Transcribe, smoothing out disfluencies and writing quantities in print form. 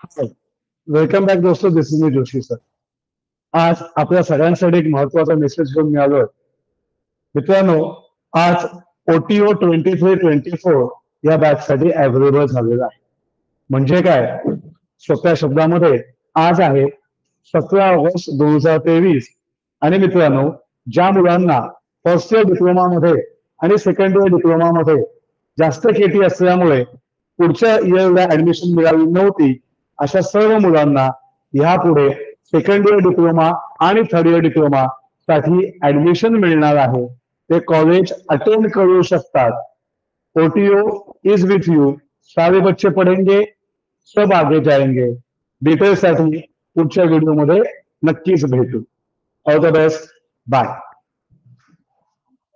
Welcome back दोस्तों, this is me Joshi sir. आज आपल्या सगळ्यांसाठी एक महत्वाचा मेसेज घेऊन मिळालोय. मित्रांनो, आज OTO 23-24 या बॅच साठी अवेलेबल झालेला आहे. म्हणजे काय, सोप्या शब्दामध्ये आज आहे 17 ऑगस्ट 2023. आणि मित्रांनो, ज्या मुलांना फर्स्ट इयर डिप्लोमा मध्ये आणि सेकंड इयर डिप्लोमा मध्ये जास्त केटी असल्यामुळे पुढच्या इयरला ऍडमिशन मिळाली नव्हती, अशा सर्व मुलांना यापुढे सेकंड इयर डिप्लोमा आणि थर्ड इयर डिप्लोमा साठी ऍडमिशन मिळणार आहे. ते कॉलेज अटेंड करू शकतात. OTO is with you. सारे बच्चे पढ़ेंगे, सब आगे जाएंगे. डिटेल्स साठी पुढच्या व्हिडिओमध्ये नक्कीच भेटू. All the best. बाय.